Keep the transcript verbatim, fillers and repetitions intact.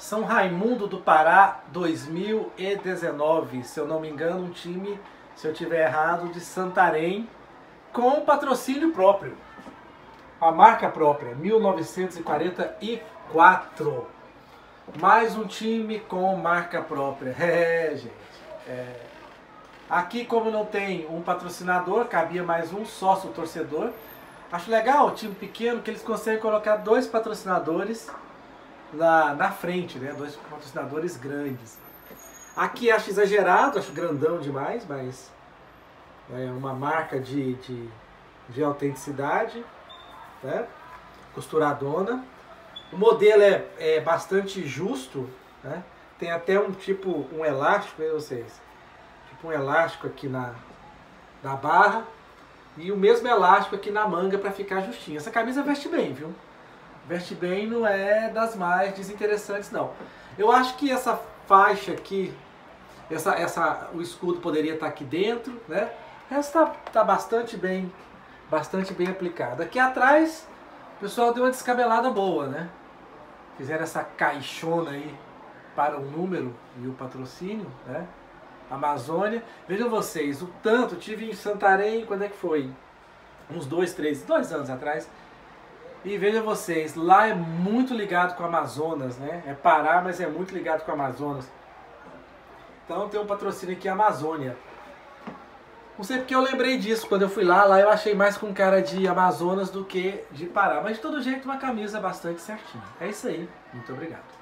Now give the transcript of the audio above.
São Raimundo do Pará dois mil e dezenove, se eu não me engano, um time, se eu tiver errado, de Santarém, com patrocínio próprio, a marca própria, mil novecentos e quarenta e quatro. Mais um time com marca própria. É, gente. É. Aqui, como não tem um patrocinador, cabia mais um sócio torcedor. Acho legal o time pequeno que eles conseguem colocar dois patrocinadores na, na frente, né? Dois patrocinadores grandes. Aqui acho exagerado, acho grandão demais, mas é uma marca de, de, de autenticidade, né? Costuradona. O modelo é, é bastante justo, né? Tem até um tipo, um elástico, aí vocês, tipo um elástico aqui na, na barra e o mesmo elástico aqui na manga para ficar justinho. Essa camisa veste bem, viu? Veste bem, não é das mais desinteressantes, não. Eu acho que essa faixa aqui, essa, essa, o escudo poderia estar aqui dentro, né? O resto tá, tá bastante bem, bastante bem aplicado. Aqui atrás, o pessoal deu uma descabelada boa, né? Fizeram essa caixona aí para o número e o patrocínio, né? Amazônia. Vejam vocês, o tanto, tive em Santarém, quando é que foi? Uns dois, três, dois anos atrás. E vejam vocês, lá é muito ligado com o Amazonas, né? É Pará, mas é muito ligado com o Amazonas. Então tem um patrocínio aqui, Amazônia. Não sei porque eu lembrei disso quando eu fui lá. Lá eu achei mais com cara de Amazonas do que de Pará. Mas de todo jeito, uma camisa bastante certinha. É isso aí. Muito obrigado.